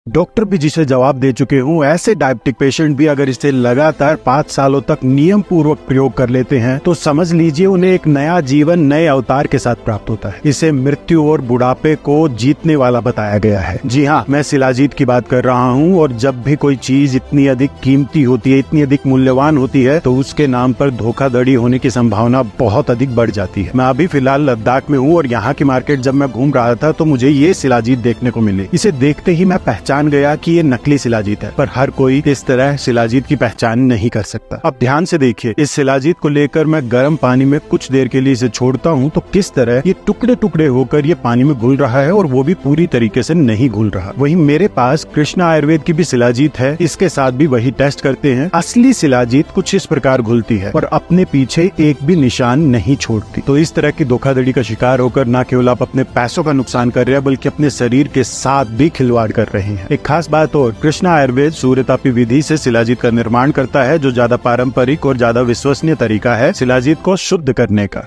Doctor भी जिसे जवाब दे चुके हूँ, ऐसे डायबिटिक पेशेंट भी अगर इसे लगातार 5 सालों तक नियम पूर्वक प्रयोग कर लेते हैं तो समझ लीजिए उन्हें एक नया जीवन नए अवतार के साथ प्राप्त होता है। इसे मृत्यु और बुढ़ापे को जीतने वाला बताया गया है। जी हाँ, मैं शिलाजीत की बात कर रहा हूँ। और जब भी कोई चीज इतनी अधिक कीमती होती है, इतनी अधिक मूल्यवान होती है, तो उसके नाम पर धोखाधड़ी होने की संभावना बहुत अधिक बढ़ जाती है। मैं अभी फिलहाल लद्दाख में हूँ और यहाँ की मार्केट जब मैं घूम रहा था तो मुझे ये शिलाजीत देखने को मिले। इसे देखते ही मैं पहचान गया कि ये नकली शिलाजीत है, पर हर कोई इस तरह शिलाजीत की पहचान नहीं कर सकता। अब ध्यान से देखिए, इस शिलाजीत को लेकर मैं गर्म पानी में कुछ देर के लिए इसे छोड़ता हूँ तो किस तरह ये टुकड़े टुकड़े होकर ये पानी में घुल रहा है, और वो भी पूरी तरीके से नहीं घुल रहा। वहीं मेरे पास कृष्णा आयुर्वेद की भी शिलाजीत है, इसके साथ भी वही टेस्ट करते हैं। असली शिलाजीत कुछ इस प्रकार घुलती है और अपने पीछे एक भी निशान नहीं छोड़ती। तो इस तरह की धोखाधड़ी का शिकार होकर न केवल आप अपने पैसों का नुकसान कर रहे हैं, बल्कि अपने शरीर के साथ भी खिलवाड़ कर रहे हैं। एक खास बात और, कृष्णा आयुर्वेद सूर्यतापी विधि से शिलाजीत का निर्माण करता है, जो ज्यादा पारंपरिक और ज्यादा विश्वसनीय तरीका है शिलाजीत को शुद्ध करने का।